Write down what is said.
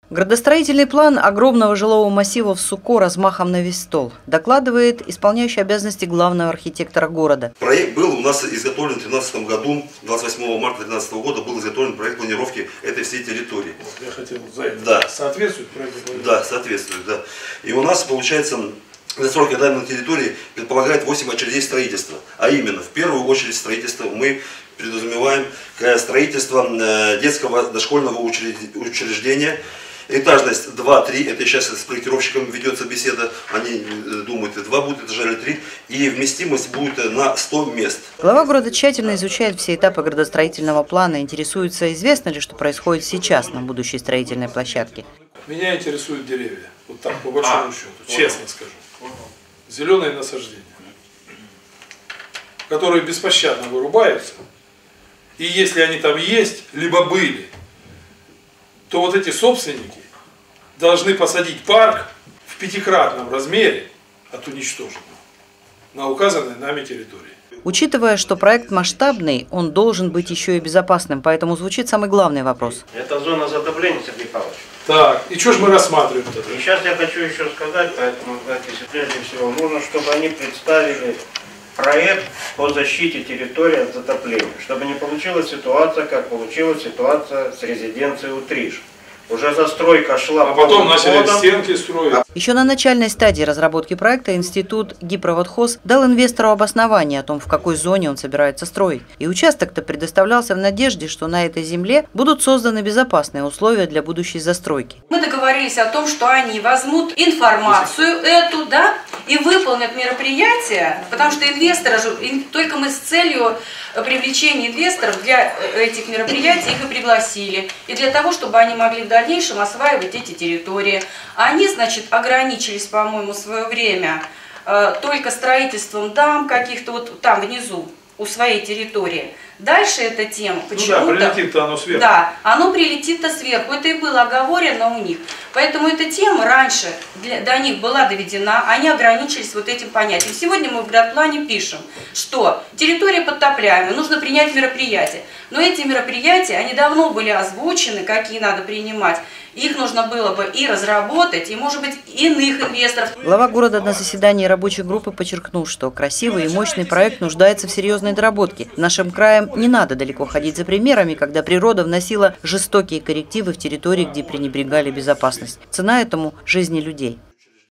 Градостроительный план огромного жилого массива в Суко размахом на весь стол, докладывает исполняющий обязанности главного архитектора города. Проект был у нас изготовлен в 2013 году, 28 марта 2013 года был изготовлен проект планировки этой всей территории. Я хотел заявить, соответствует проекту? Да, соответствует, да. И у нас получается застройка данной территории предполагает 8 очередей строительства, а именно в первую очередь строительство мы предусматриваем строительство детского дошкольного учреждения. Этажность 2-3, это сейчас с проектировщиком ведется беседа, они думают, 2 будет этажа или 3, и вместимость будет на 100 мест. Глава города тщательно изучает все этапы градостроительного плана, интересуется, известно ли, что происходит сейчас на будущей строительной площадке. Меня интересуют деревья, вот так по большому счету, честно скажу. Зеленые насаждения, которые беспощадно вырубаются, и если они там есть, либо были, то вот эти собственники должны посадить парк в 5-кратном размере от уничтоженного на указанной нами территории. Учитывая, что проект масштабный, он должен быть еще и безопасным, поэтому звучит самый главный вопрос. Это зона затопления, Сергей Павлович. Так, и что же мы рассматриваем это? И сейчас я хочу еще сказать, поэтому, если прежде всего, нужно, чтобы они представили проект по защите территории от затопления, чтобы не получилась ситуация, как получилась ситуация с резиденцией Утриш. Уже застройка шла. А потом начали стенки строить. Еще на начальной стадии разработки проекта институт Гипроводхоз дал инвестору обоснование о том, в какой зоне он собирается строить. И участок-то предоставлялся в надежде, что на этой земле будут созданы безопасные условия для будущей застройки. Мы договорились о том, что они возьмут информацию эту, да, и выполнят мероприятия, потому что инвесторы, только мы с целью привлечения инвесторов для этих мероприятий их и пригласили. И для того, чтобы они могли в дальнейшем осваивать эти территории. Они, значит, ограничились, по-моему, в свое время только строительством дам каких-то вот там внизу, у своей территории. Дальше эта тема почему-то... Ну да, прилетит-то оно сверху. Да, оно прилетит-то сверху. Это и было оговорено у них. Поэтому эта тема раньше до них была доведена, они ограничились вот этим понятием. Сегодня мы в градплане пишем, что территория подтопляемая, нужно принять мероприятия. Но эти мероприятия, они давно были озвучены, какие надо принимать. Их нужно было бы и разработать, и, может быть, иных инвесторов. Глава города на заседании рабочей группы подчеркнул, что красивый и мощный проект нуждается в серьезной доработке. Нашим краям не надо далеко ходить за примерами, когда природа вносила жестокие коррективы в территории, где пренебрегали безопасность. Цена этому – жизни людей.